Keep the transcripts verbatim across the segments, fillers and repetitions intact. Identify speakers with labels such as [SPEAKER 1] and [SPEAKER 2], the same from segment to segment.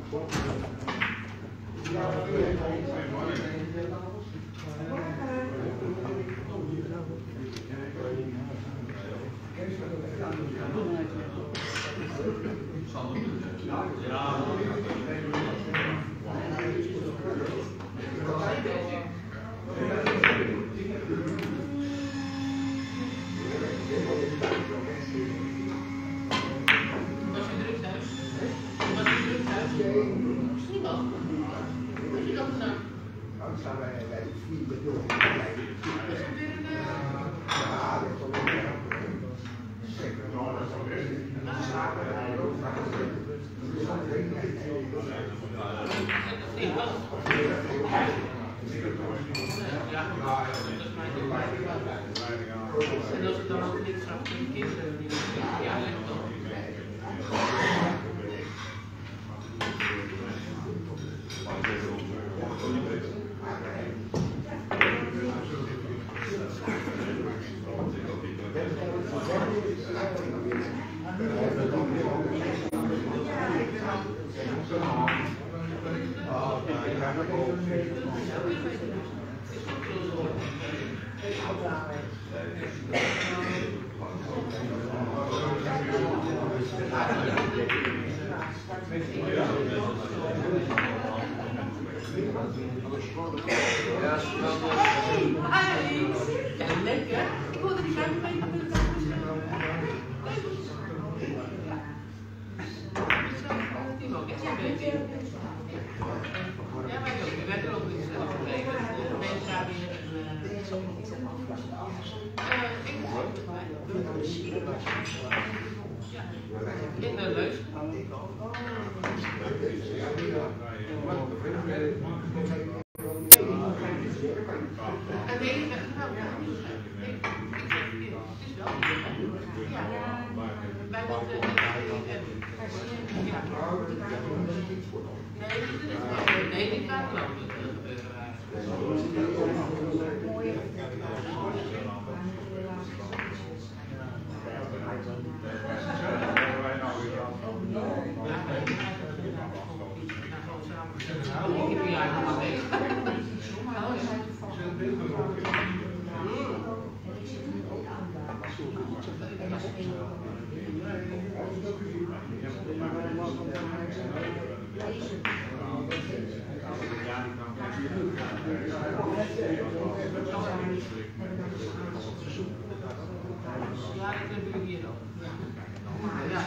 [SPEAKER 1] En als ik dan ook niks van de kinderen die ja, leg dan. Ja, lekker. Ik hoorde die vijf meter met elkaar. Ja, maar we werden ook niet zelf gebleven. De mensen daar weer een... Ja, in de leus. En de ene zegt, nou ja, het is wel. Ja, wij moeten... Ja. Nee, die gaat wel ik heb hier nog steeds. Ja, dat hebben jullie hier ook. Ja.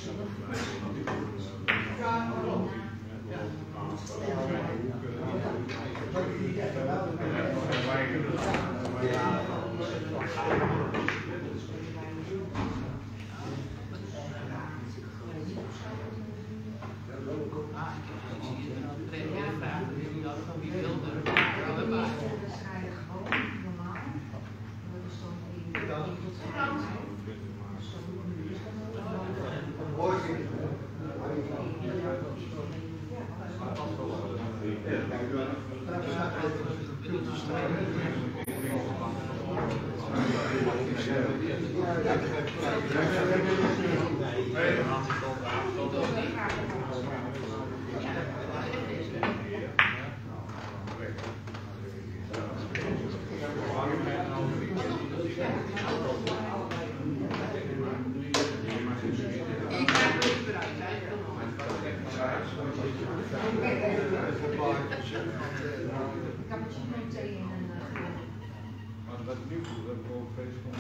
[SPEAKER 2] Wat nieuw doe, dat we ook feest van.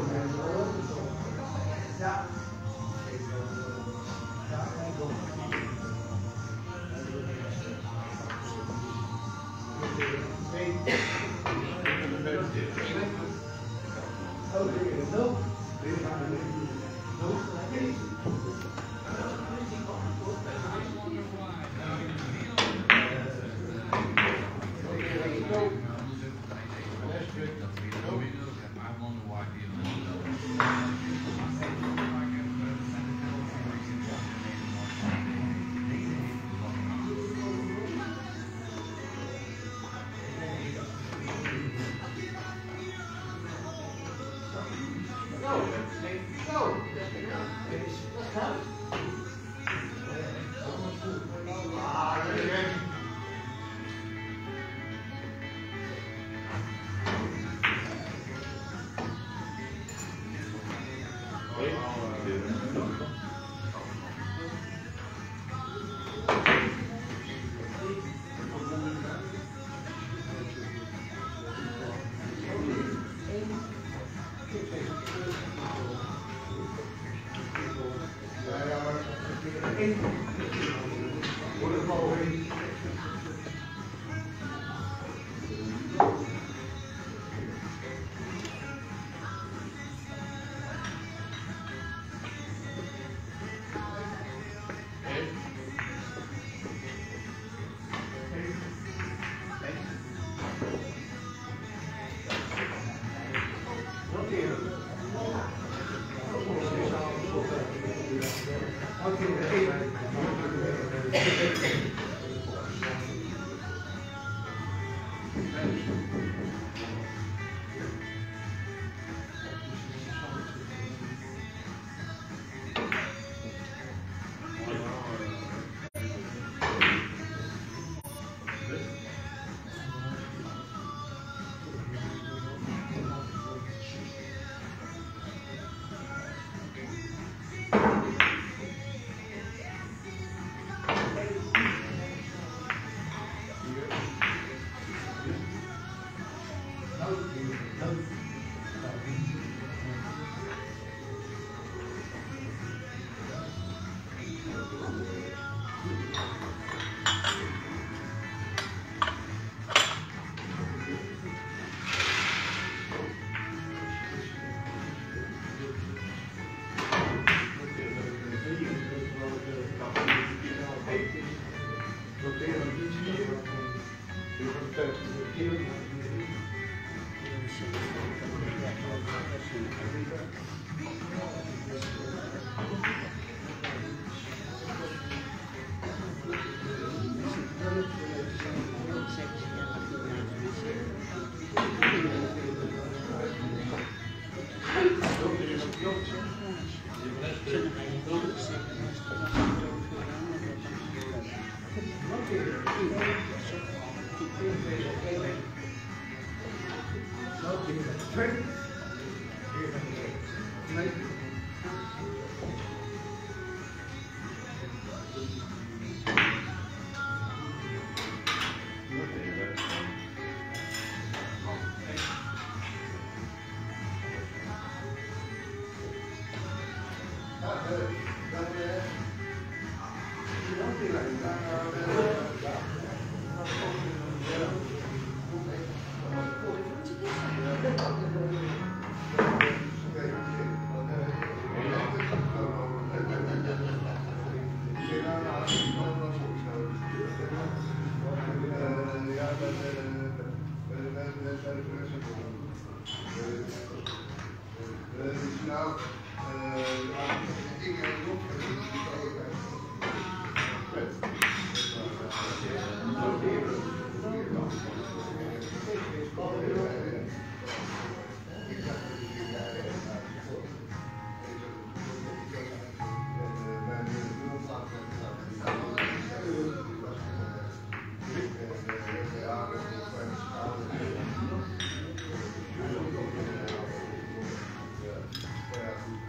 [SPEAKER 2] Ja.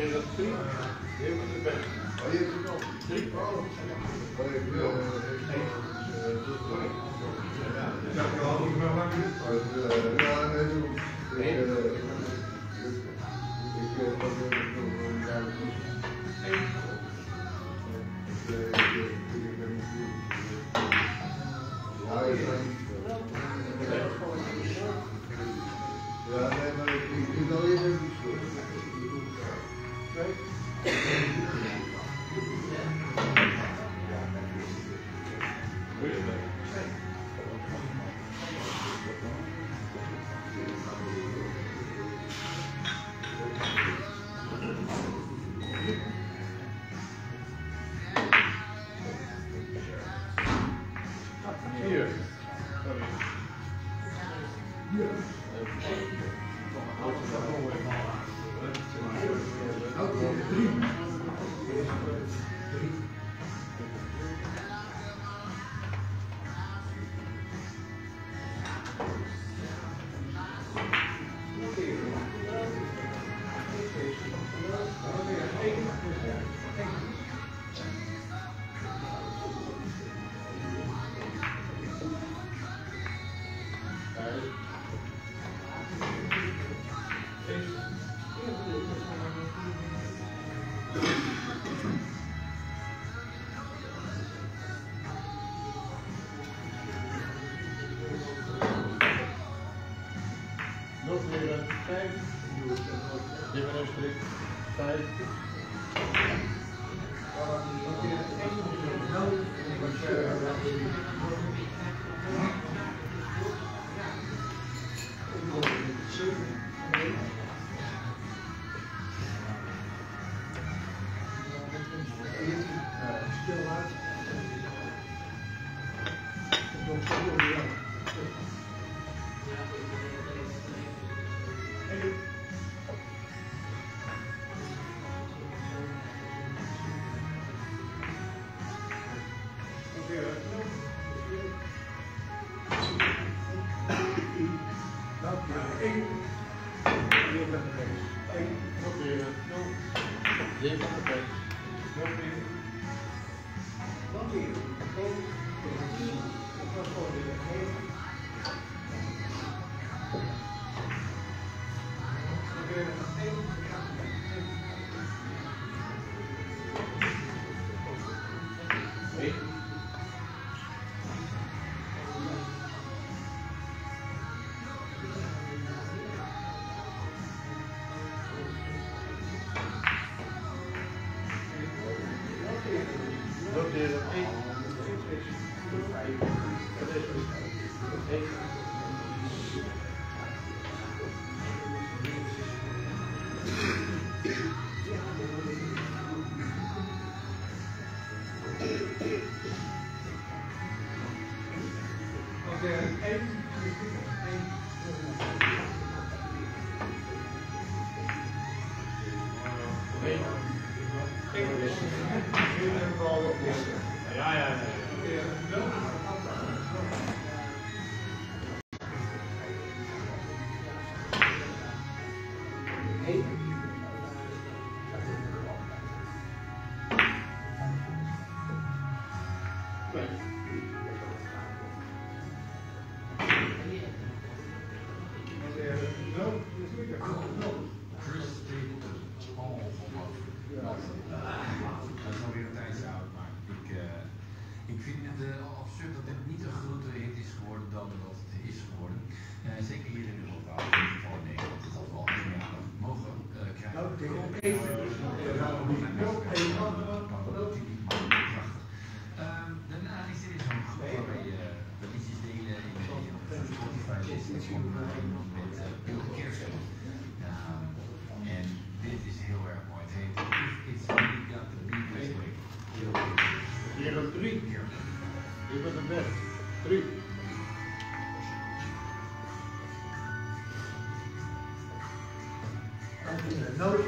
[SPEAKER 2] dat drie? Je hebt het erbij. Oh, je hebt het al. Drie? Oh, oh, ik wil één. Ja, ik had het wel lang niet. Ja, nee, doe. Ik probeer het nog een jaar te doen. Ja, ik ben. Ja, nee, maar ik wil even niet voor. Hier. Nog weer vijf. Dit ben een strik. Vijf. Ja, ja, ja.
[SPEAKER 3] Ik vind het uh, absurd dat dit niet een grotere hit is geworden dan dat het is geworden. Uh, zeker hier in Europa, in ieder geval in Nederland, dat we al tien jaar mogen uh, krijgen. Nou, daarna is er zo'n groep waarbij je uh, liedjes delen in de Spotify lijst van iemand met Bill Kirsten. En dit is heel erg mooi. Het heet If It's Really Got to Be This Way.
[SPEAKER 2] Hier een drie. Hier met een bed. Drie. Noot.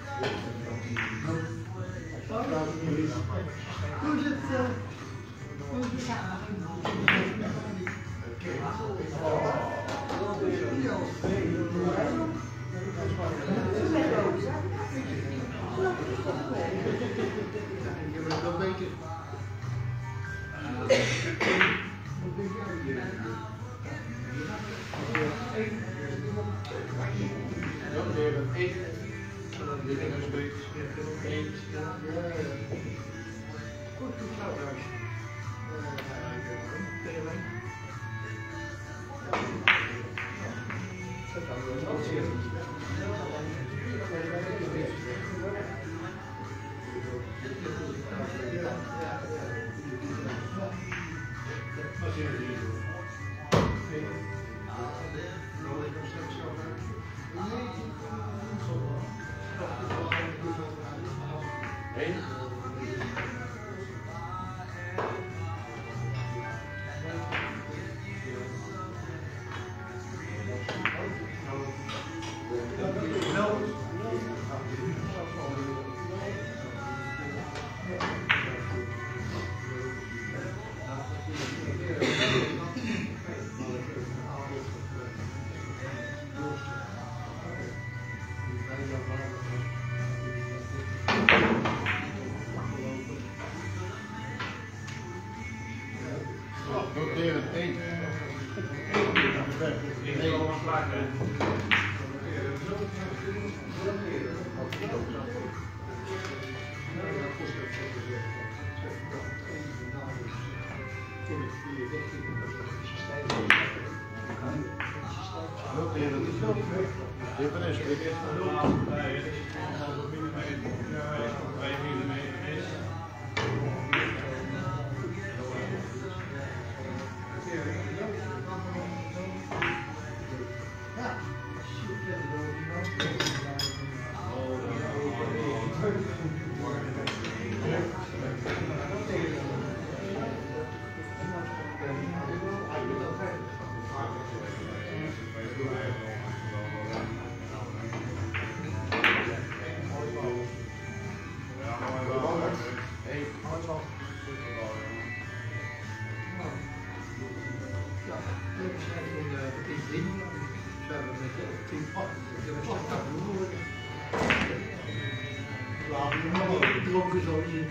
[SPEAKER 2] Hoe is het? Hoe is het? Dat weet je. Dan weer een één. En dan weer een beetje. Eén. Goed, goed zo, huis. Tegen mij. Dat kan wel. Dat zie je. Noteren één. Even eens. Dronken zo in.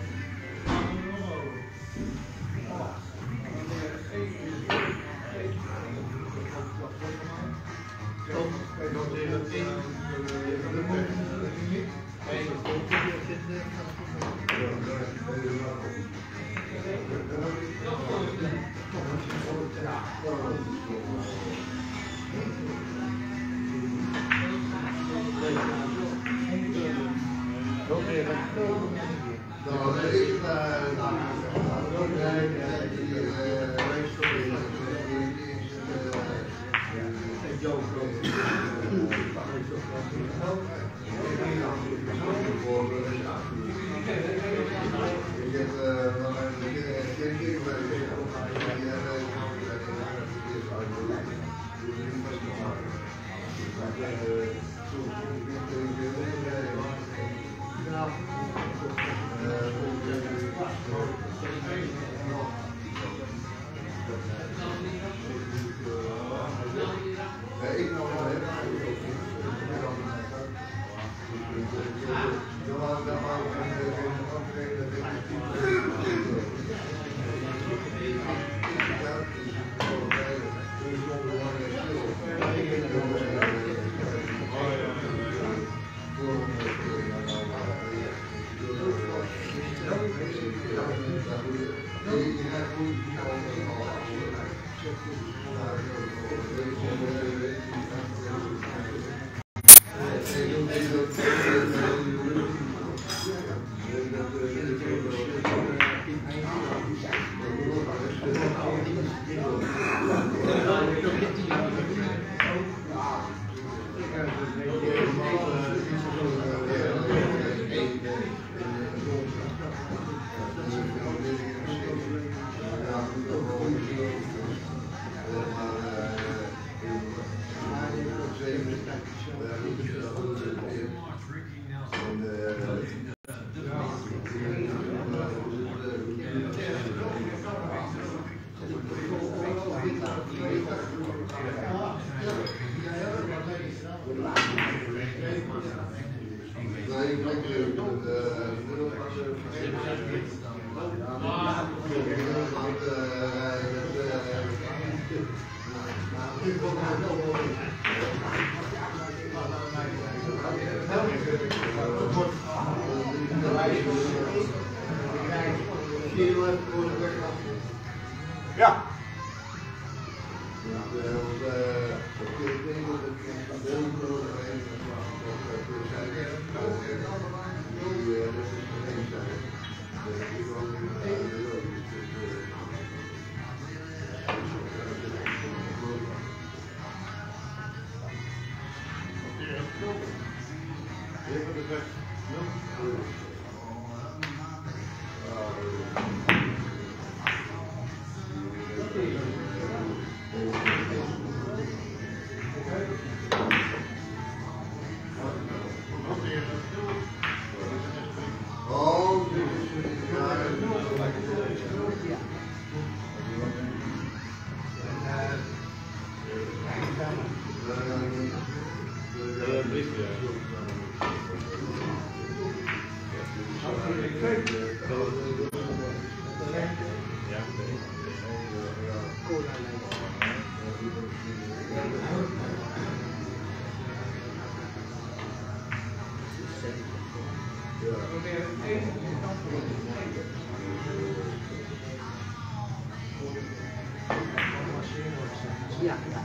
[SPEAKER 2] Ja.
[SPEAKER 4] Ja, ja.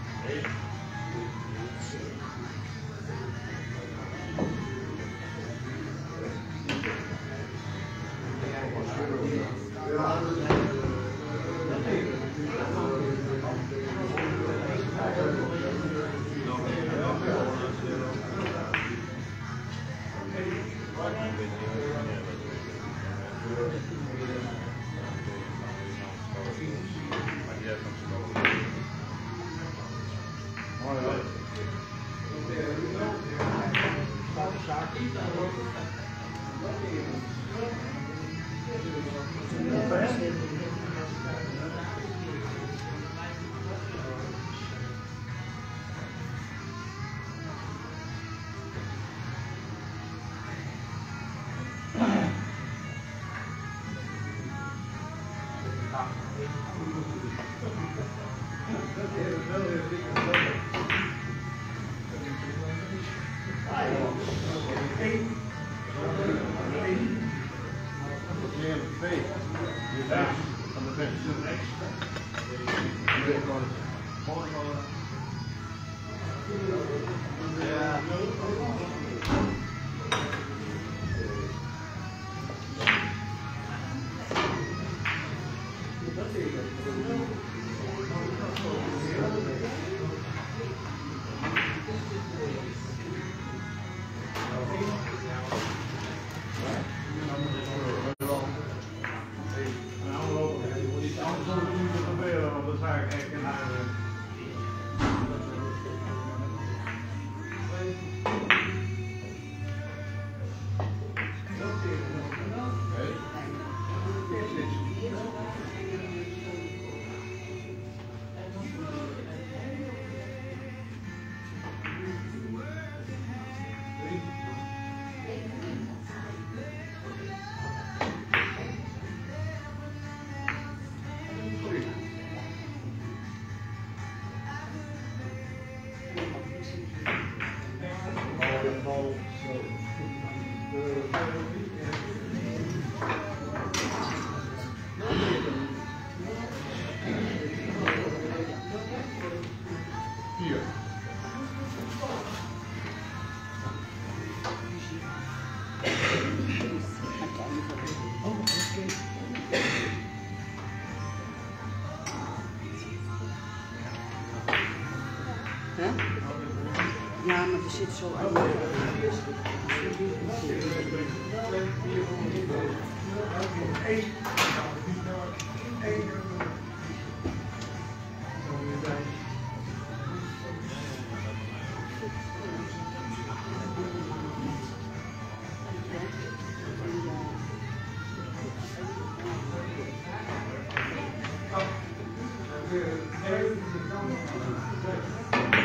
[SPEAKER 4] Hè? Ja, maar er zit zo uit.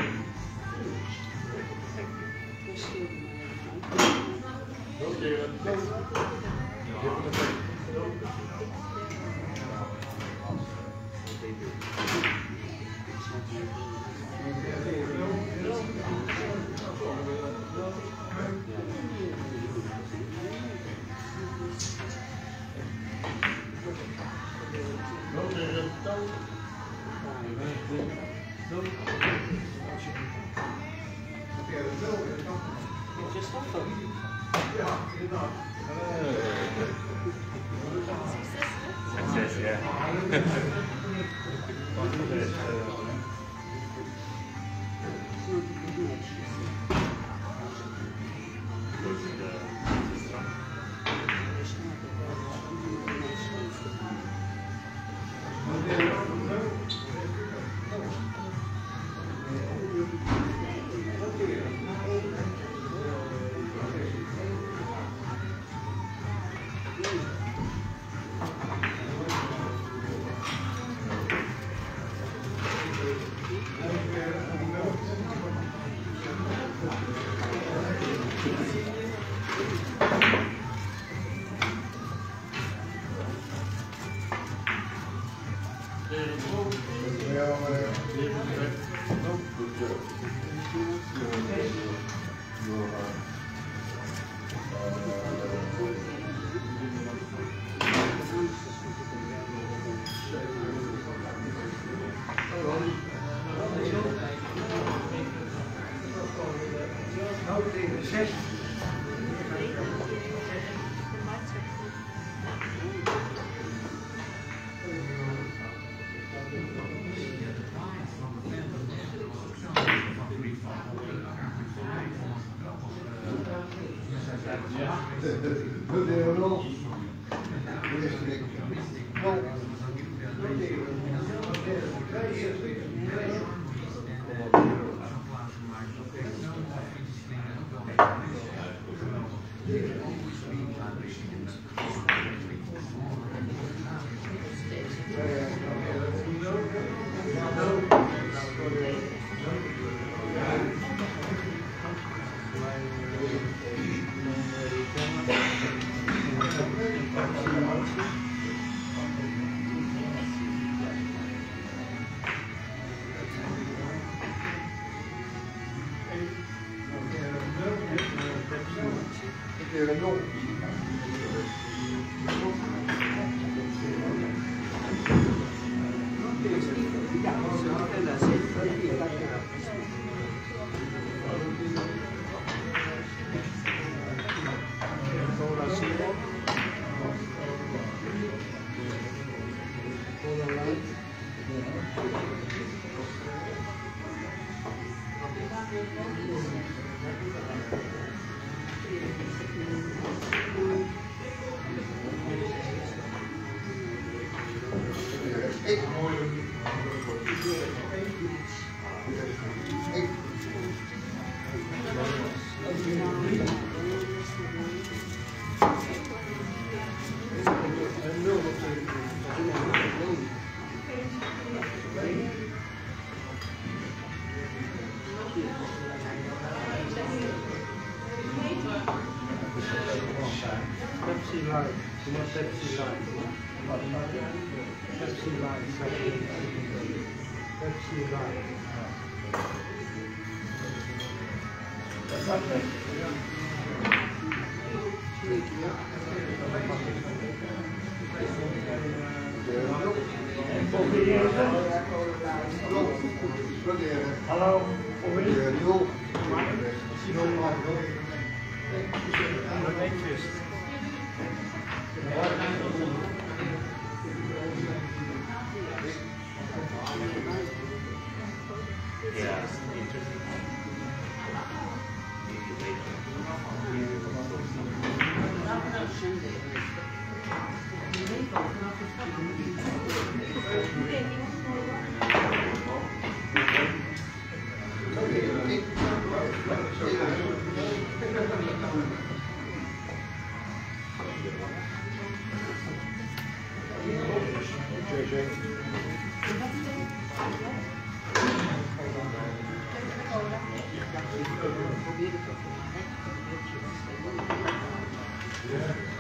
[SPEAKER 2] Oké,
[SPEAKER 5] Succes, ja.
[SPEAKER 6] Pepsi Light, you want Pepsi Light. Pepsi Light, Pepsi Light. Hallo, voor wie?
[SPEAKER 5] Ja, interesting.
[SPEAKER 4] Probeer het toch.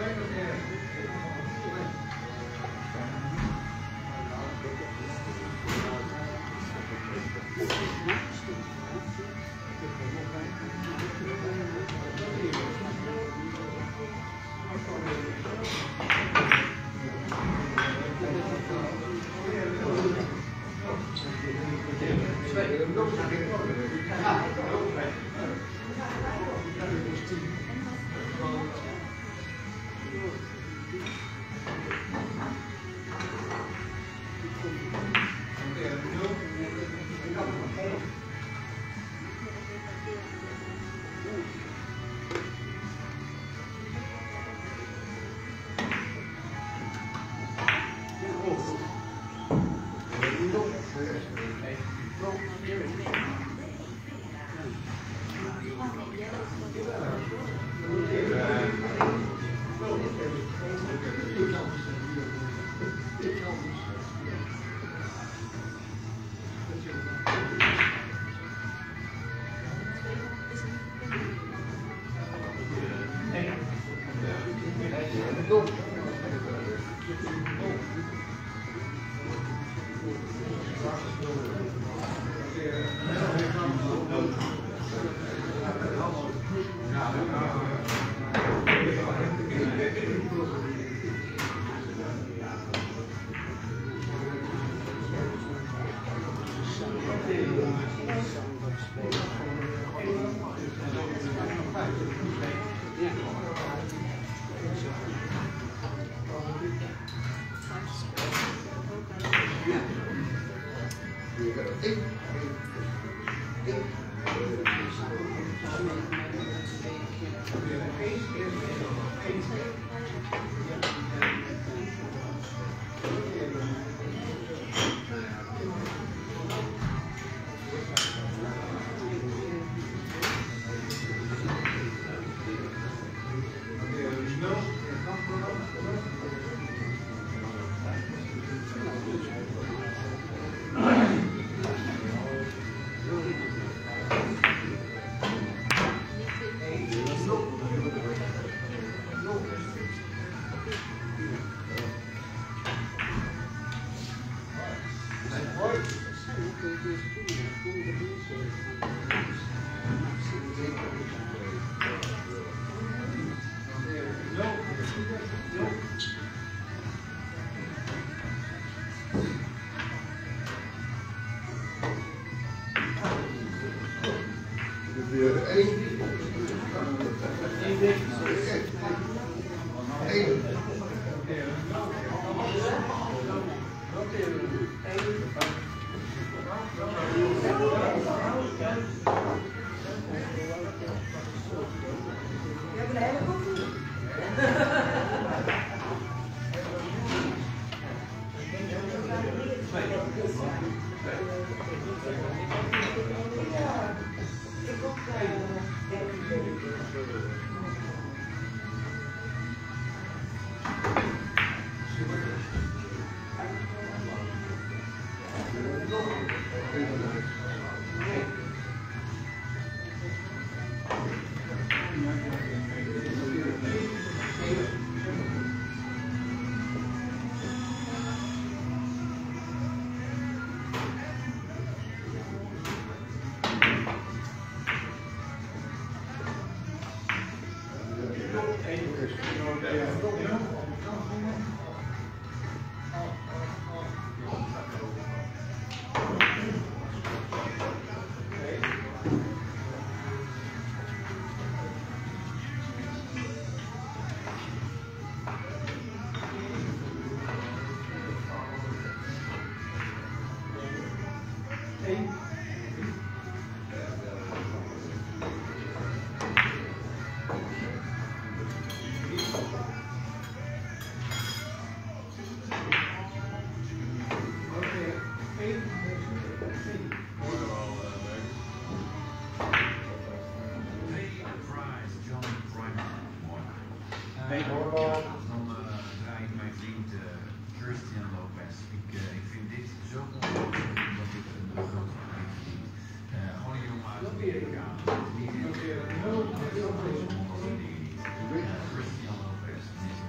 [SPEAKER 3] Christian Lopez,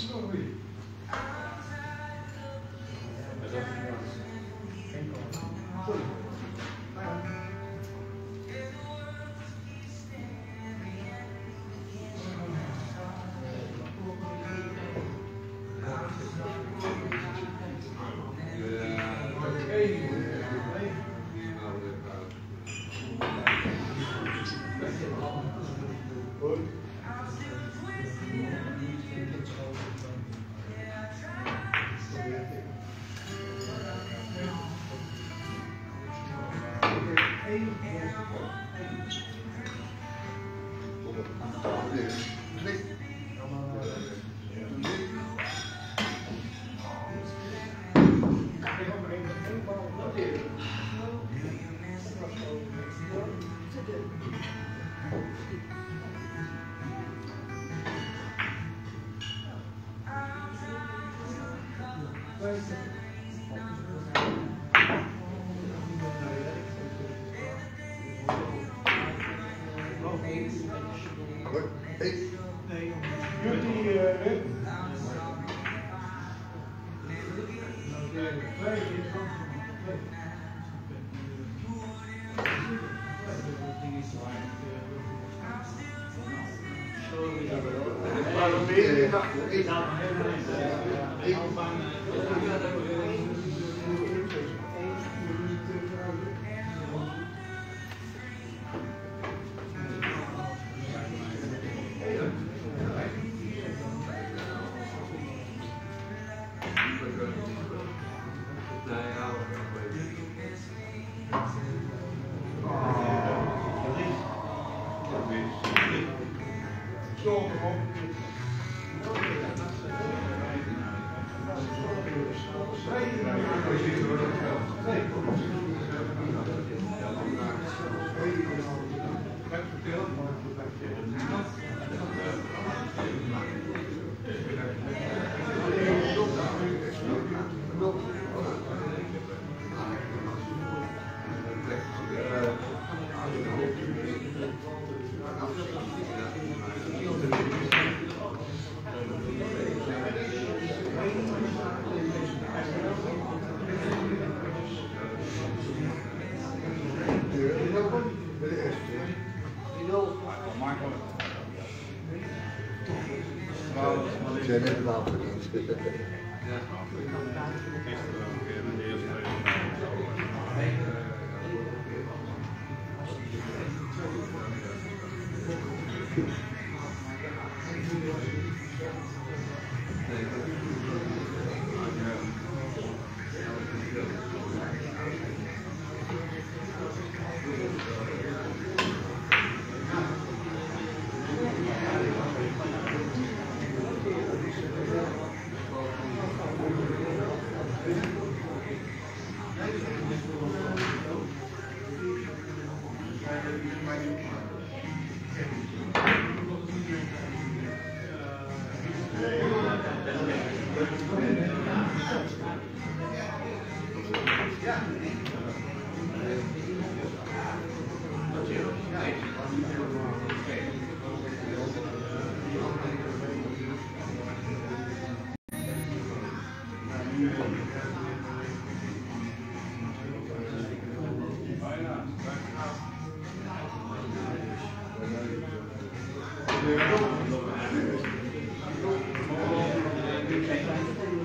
[SPEAKER 2] Zijn net wapen niet. Ja.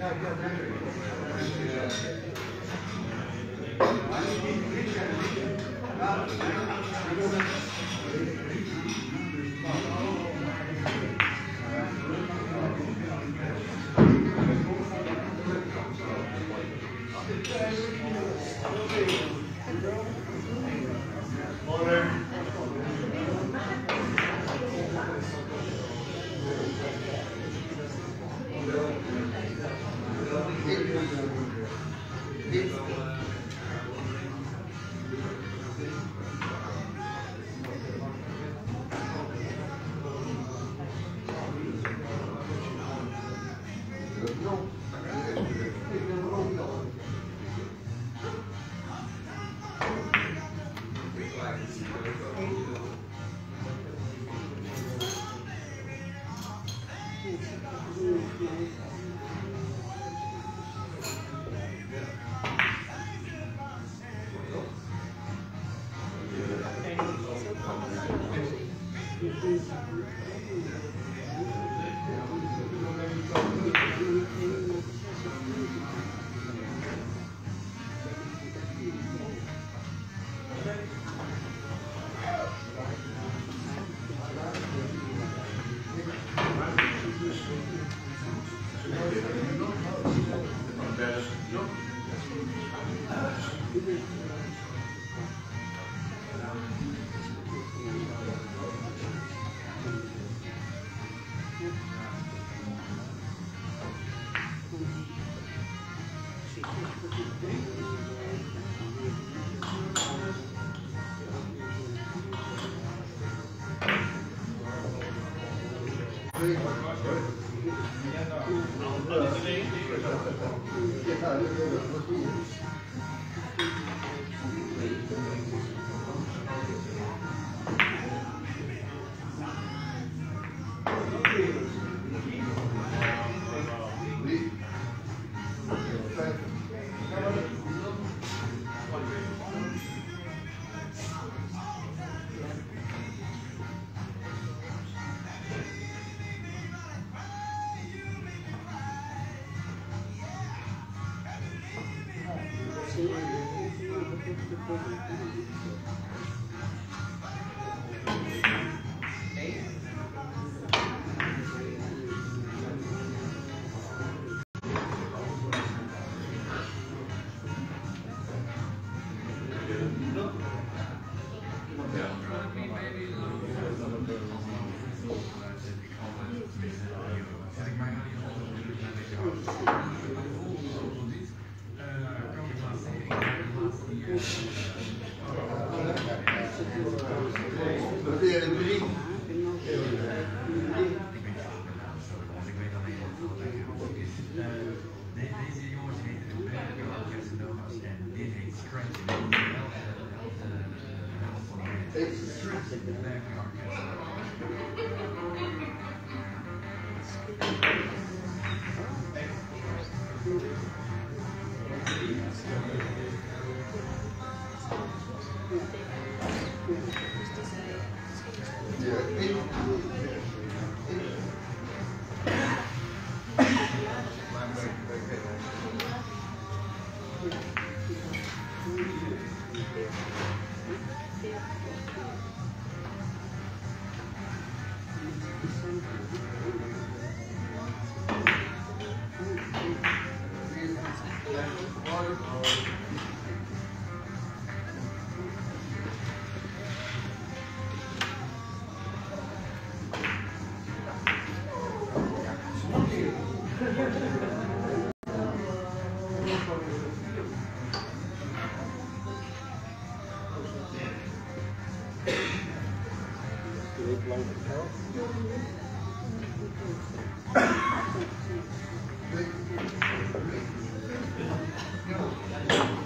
[SPEAKER 2] Thank you.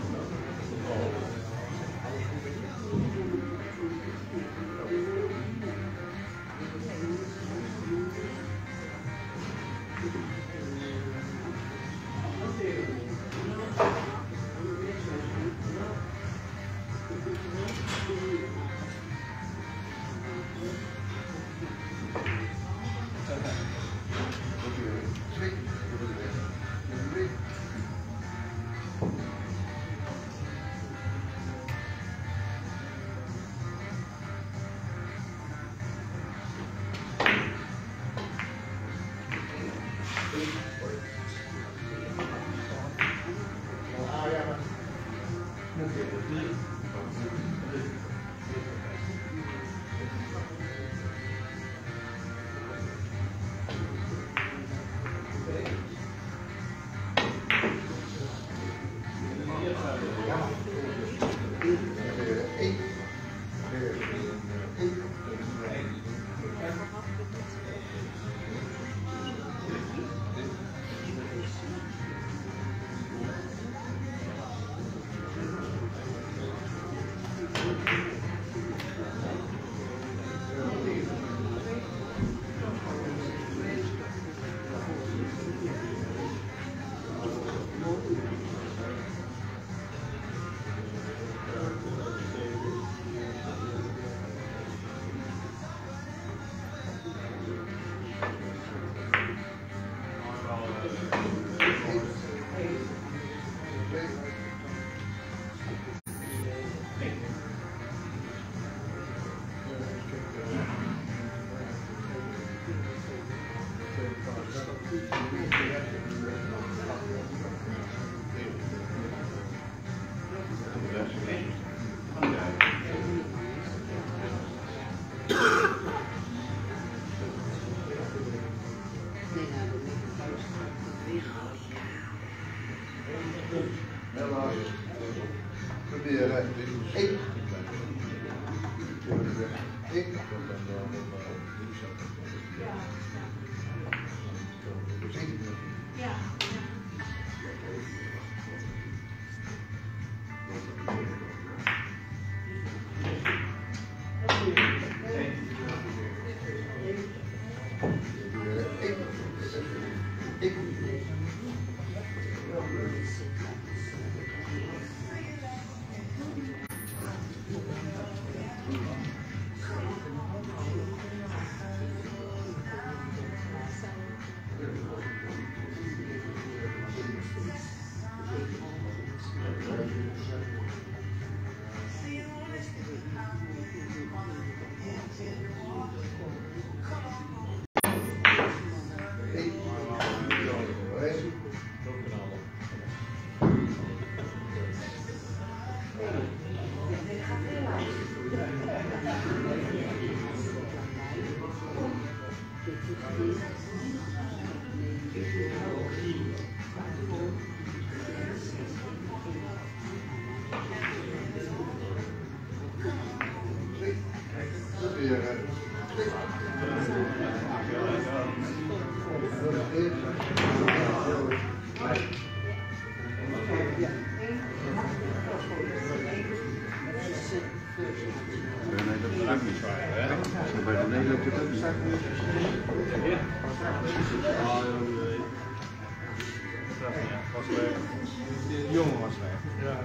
[SPEAKER 6] Jongen was weg. Ja.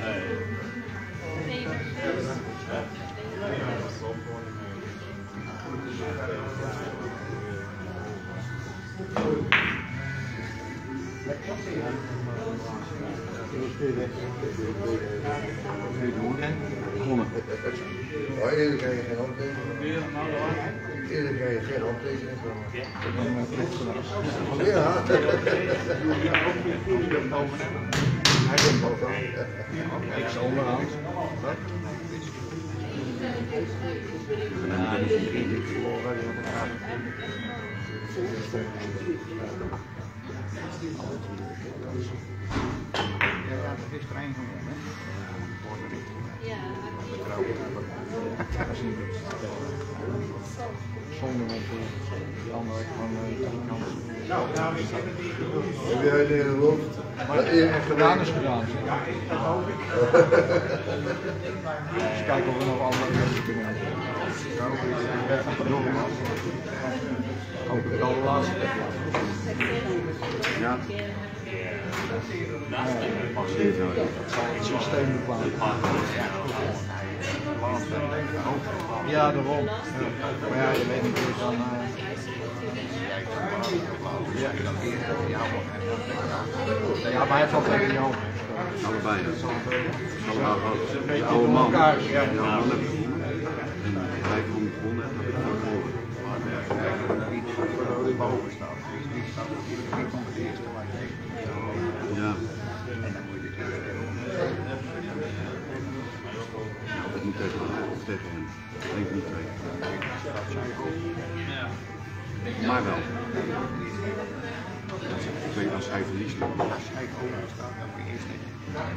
[SPEAKER 2] Oh, eerder krijg je geen handtekening. Eerder krijg je geen handtekening. Ja. Hij komt ook aan.
[SPEAKER 6] Ik zal onderaan.
[SPEAKER 2] Ja, die is niet verloren.
[SPEAKER 6] Jij gaat er gisteren heen gewoon, hè?
[SPEAKER 5] Ja.
[SPEAKER 6] Zonder met die andere van de kant.
[SPEAKER 2] Nou, heb jij de loop?
[SPEAKER 6] Maar het gedaan is gedaan. Ja, dat hoop ik. Dus kijken of we nog andere mensen kunnen hebben. Hoop ik al de laatste. Ja. Het zal het systeem bepalen. Ja, daarom. Maar ja, je weet niet hoe het dan. Ja, ja, maar hij heeft altijd in jou.
[SPEAKER 7] Allebei, dat zal allemaal
[SPEAKER 6] Het is een
[SPEAKER 7] de
[SPEAKER 6] beetje
[SPEAKER 7] oude
[SPEAKER 6] door
[SPEAKER 7] man.
[SPEAKER 6] elkaar.
[SPEAKER 7] De
[SPEAKER 6] Ja.
[SPEAKER 7] oude man heb ik gewonnen. En hij vond gewonnen en dat heb ik gewonnen. Maar iets
[SPEAKER 6] boven staat. Die staat ook hier van het eerste waar je tegen.
[SPEAKER 7] Ja.
[SPEAKER 6] En dan moet je dit
[SPEAKER 7] Of het moet tegen hem of tegen hem. Ik denk niet twee. Maar wel. Ik weet als hij verliest.
[SPEAKER 6] Als hij over staat, dan moet je eerst tegen.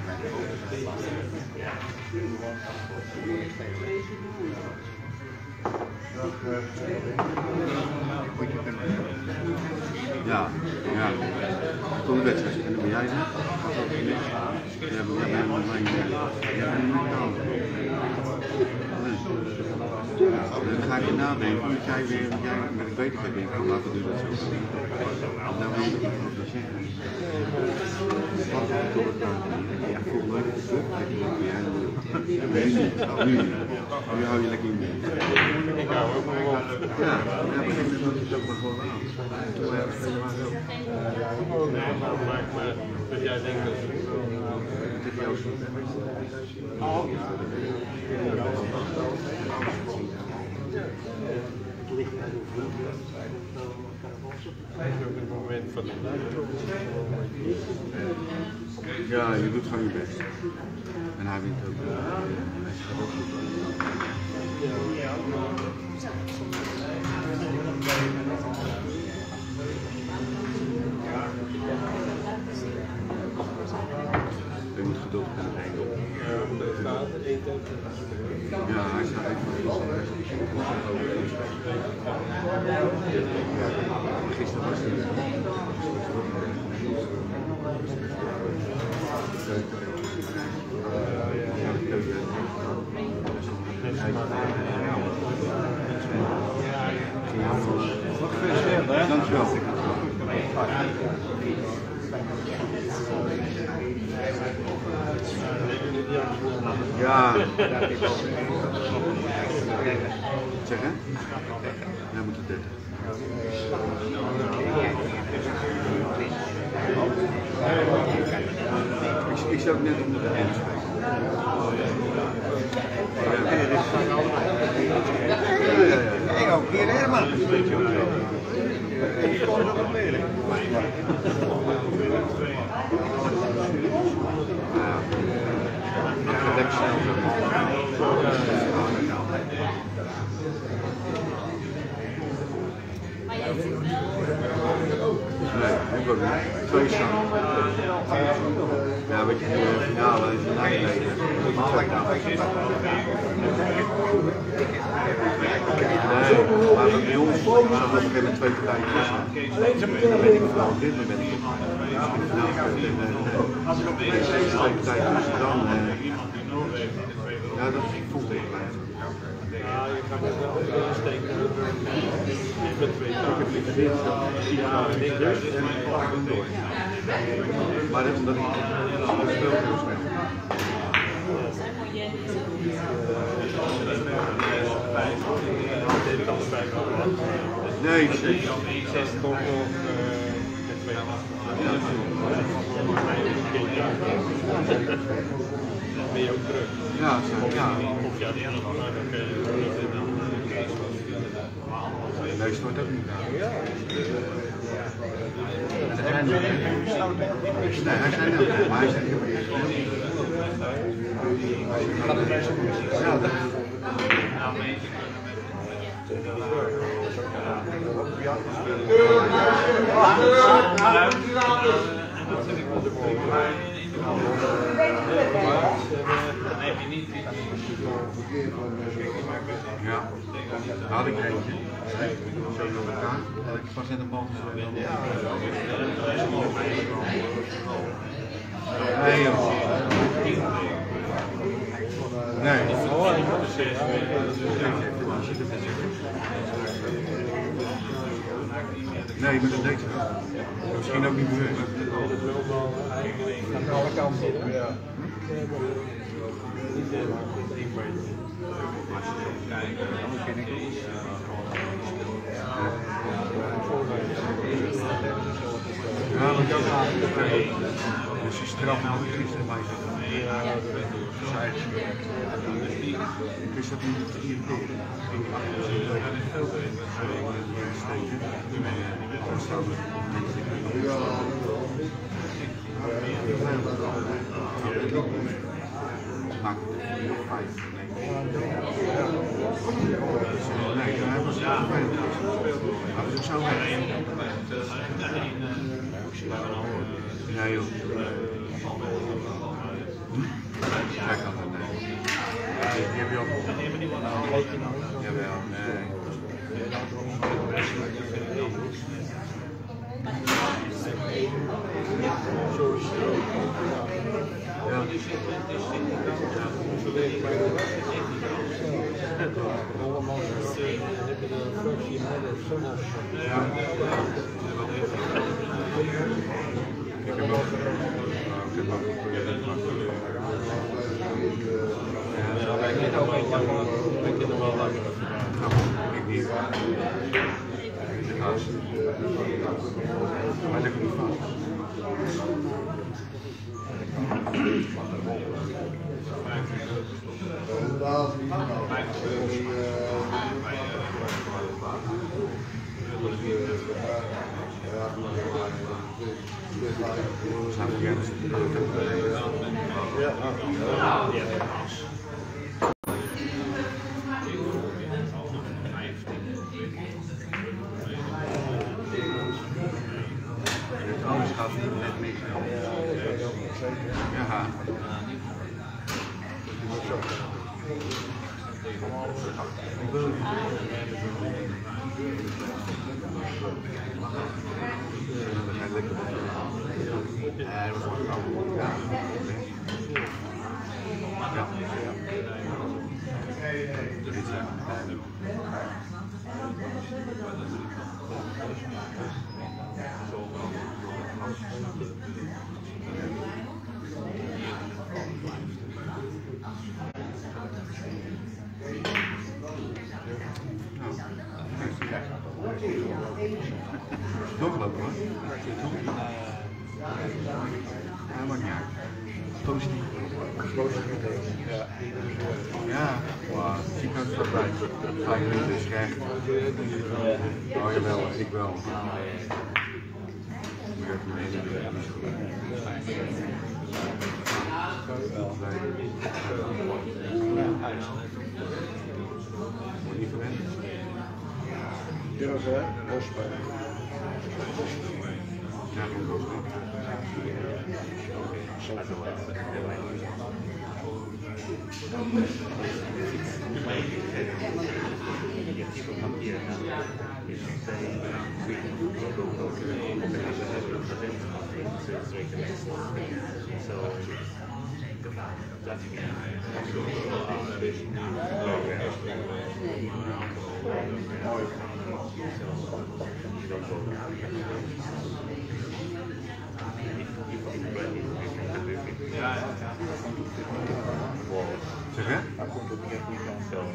[SPEAKER 7] Ja, ja. Toen de wedstrijd. En dan ben jij er. Ja, maar jij bent mijn... Jij bent mijn kant. Dan ga ik je nadenken, moet jij weer, jij, maar ik weet het niet, ik laten we dat zo doen. Dan wil je het nog niet zeggen. Wat heb ik door het nou? Ja, volgende week is het druk, ik jij dan. Nee, niet. Nu. Nu hou je lekker in.
[SPEAKER 2] Ik hou ook nog wel.
[SPEAKER 7] Ja, ja, maar ik denk dat het ook maar gewoon aan. Toen wij hebben spelen maar wel.
[SPEAKER 2] Nee, maar maar dat jij denkt dat het
[SPEAKER 7] Dit is jouw soort.
[SPEAKER 2] Het ligt bij de vroeger. Op het moment van de
[SPEAKER 7] Ja, je doet gewoon je best. En hij wint ook. Hij gaat ook goed. Je moet geduld kunnen nemen. Ja, hij staat echt van gisteren was hij. Dankjewel. Ja. Zeg hè? Jij moet het dertig. Ik, ik zou het net op de begin spreken.
[SPEAKER 6] Ik ook hier helemaal. Ik kon er ook leren.
[SPEAKER 7] Dat heb zelf nee, ik ook niet. Twee samen. Ja, weet je, de finale is een Nijmegen. Nee, maar bij ons zat op een gegeven moment twee partijen tussen. Dan ben ik vooral op dit moment op. Als ik op deze twee partijen tussen dan. Ja, dat voelt ik blijven.
[SPEAKER 2] Ja, je gaat het wel steken. Met twee
[SPEAKER 7] maar dat omdat ik het speel heel slecht. Nee, zeker.
[SPEAKER 2] zes toch nog met twee. Ben je ook terug?
[SPEAKER 7] Ja, zo, ja.
[SPEAKER 2] Of ja, die andere maar dan kun je dan
[SPEAKER 7] Nee, stort ook niet aan.
[SPEAKER 6] Ja.
[SPEAKER 7] Nee, hij zei net, maar hij zei heel eerst. Ja, dat ja, daar had ik er eentje. Zo door elkaar. Ik was net een bal gezet. Nee joh. Nee. Nee, maar dat deed ze wel. Misschien ook niet bewust.
[SPEAKER 6] Aan alle kanten op, ja.
[SPEAKER 7] Ja, want Dus je straft nou gisteren bij zich. Ik wist dat niet te irriteren. Steken. Dan staan we maak het heel vijf. Nee, hij was heel vervelend. Hij was ook zo weg. Nee joh. Hij kan dat nee. Die heb je ook. Jawel, nee. Ja. Ik heb ook ik heb ook geprobeerd ja, wij kunnen ook een keer wij kunnen wel langer ik niet. Maar dat komt niet vast. Anders gaat het net niks. Ja. Ik wil hij was gewoon koud. Ja. Ja. Dit is doorgelopen hoor. Hij maakt niet uit. Positief. Ja. Ja, wow. Ziekenhuis staat bij. Vijf minuten is recht. Oh jawel, ik wel. Ik heb een hele dingen niet goed. Wordt niet verwend.
[SPEAKER 2] Durf hè, Bosberg.
[SPEAKER 7] Ja, goed Bosberg. Zeg hè? Hij komt op een keer niet aan zelf.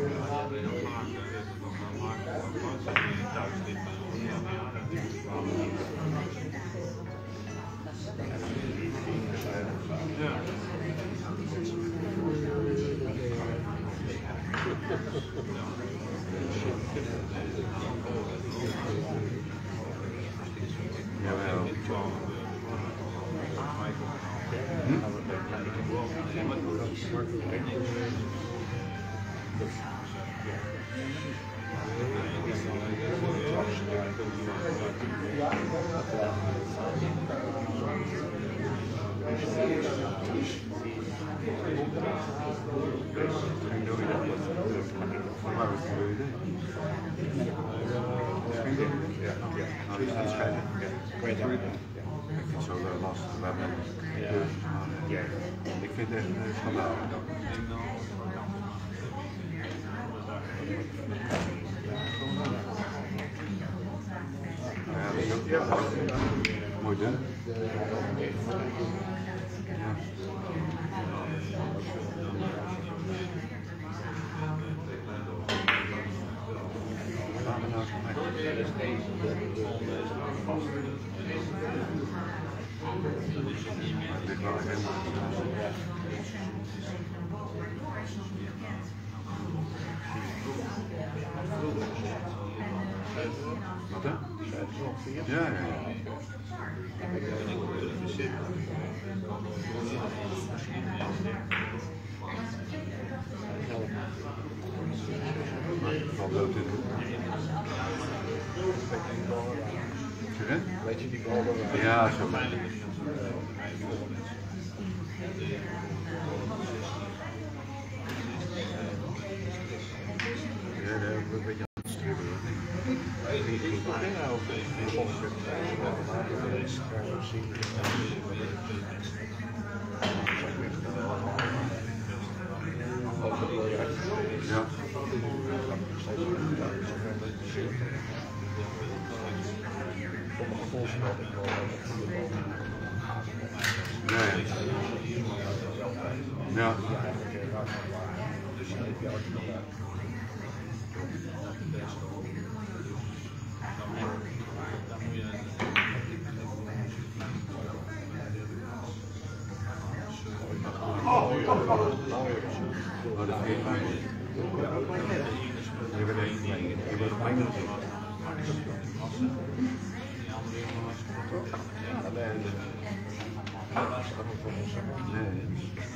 [SPEAKER 7] Jawel. Ik vind het zo lastig. We hebben ik vind het echt een schandaal. Ja, dat is ook ja. Mooi dun. Ja. Laten we nou eens ligt wel helemaal. Wat dan? Ja, ja, ja. Valt dood in. Weet je die bal? Ja, zo. Ja, daar heb ik een beetje aan het stribbelen. Ja. Nee. Ja. Oh, dat weet ik niet. Je bent er je bent er bijna niet. Nee.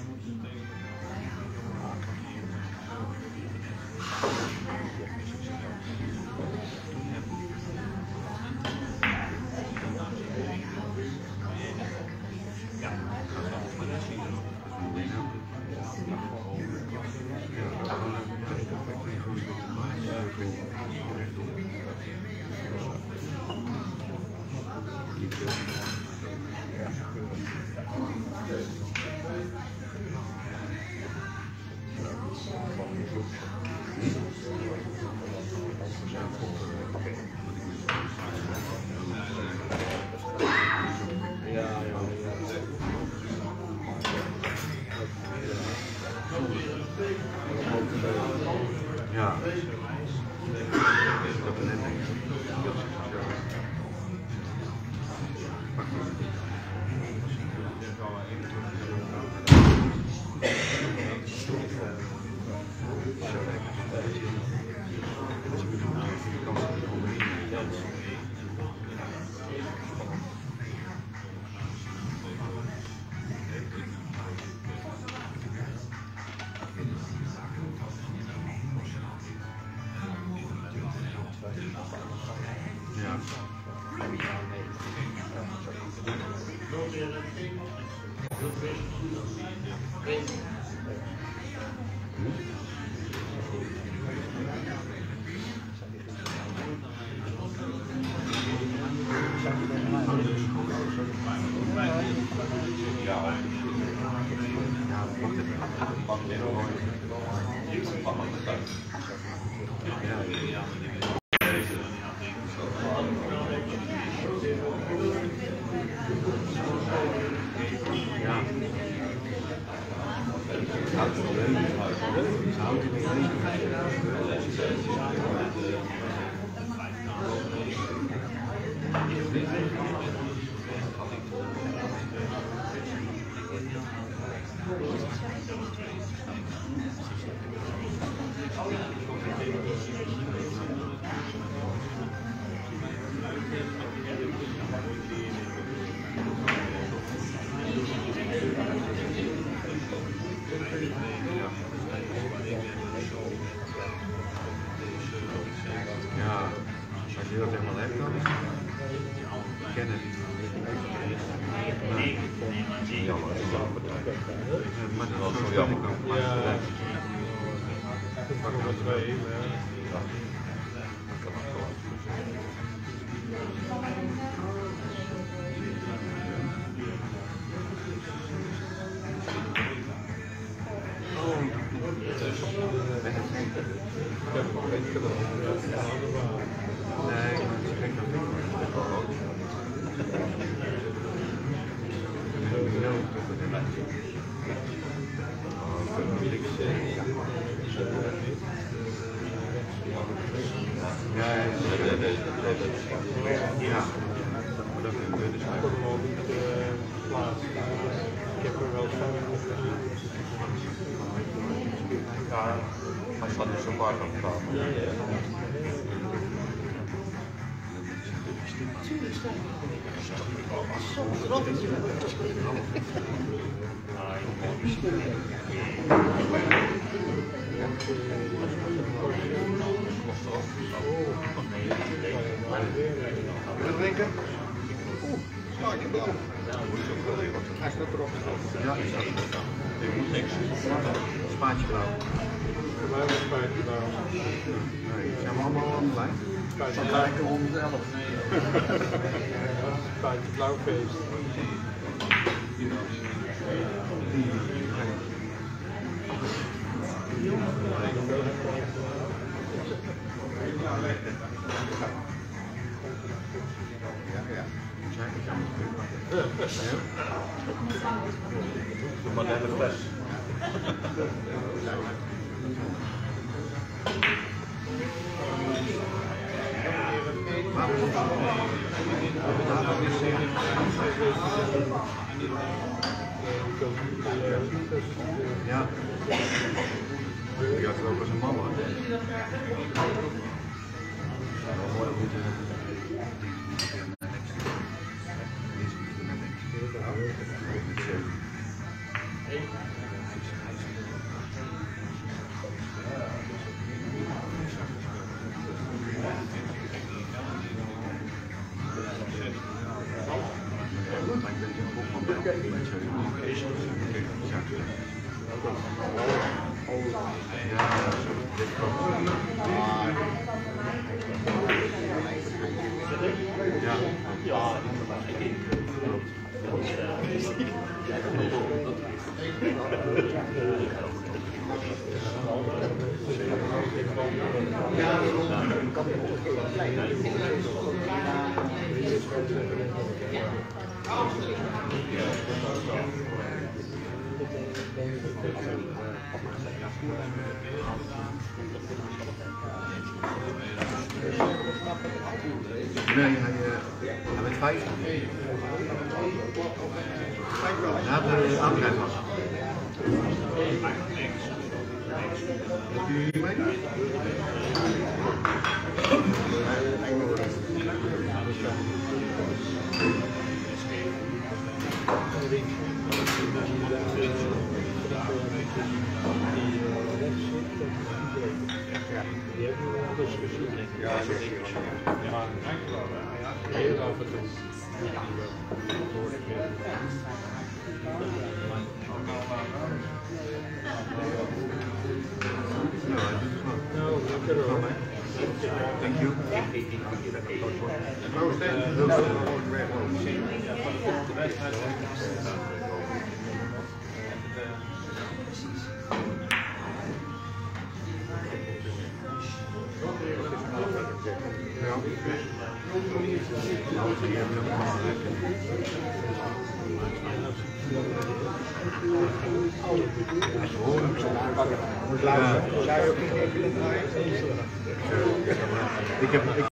[SPEAKER 7] Ja. Dat is net denk ik. Ja. Ja, als je dat helemaal hebt dan ken het. Jammer, dat is wel maar dat is wel jammer. Ja, pak er twee. Nee, maar ze ging nog niet. Ja, ja, ja. Ja, maar dat is een dun is.
[SPEAKER 6] Ik kon hem al niet uh, plaatsen. Ik heb er wel eens van gezien.
[SPEAKER 2] Ja, hij staat niet zo vaak op tafel.
[SPEAKER 6] Ja, ja.
[SPEAKER 4] Tuurlijk sta ik. Zo groot is het.
[SPEAKER 7] Wil je drinken? Oeh, staartje blauw. Hij staat erop. Ja, hij staat erop. Ik moet niks. Spaatje blauw.
[SPEAKER 6] Voor mij was spaatje blauw.
[SPEAKER 7] Nee, zijn we allemaal aan de lijn?
[SPEAKER 6] Spaatje
[SPEAKER 7] Dan ga ik er honderd elf.
[SPEAKER 6] Spaatje blauw feest.
[SPEAKER 2] Doe maar net een fles.
[SPEAKER 7] Ja. Je had het ook als een man, hoor. Mooi goed. Nee, hij, uh, hij werd vijf. Na de aanrijding was. Heb je hier mee?
[SPEAKER 6] Die hebben we wel eens gezien. Ja, dat is maar heel af en toe. Nou, lekker hoor.
[SPEAKER 7] Thank you. Ik heb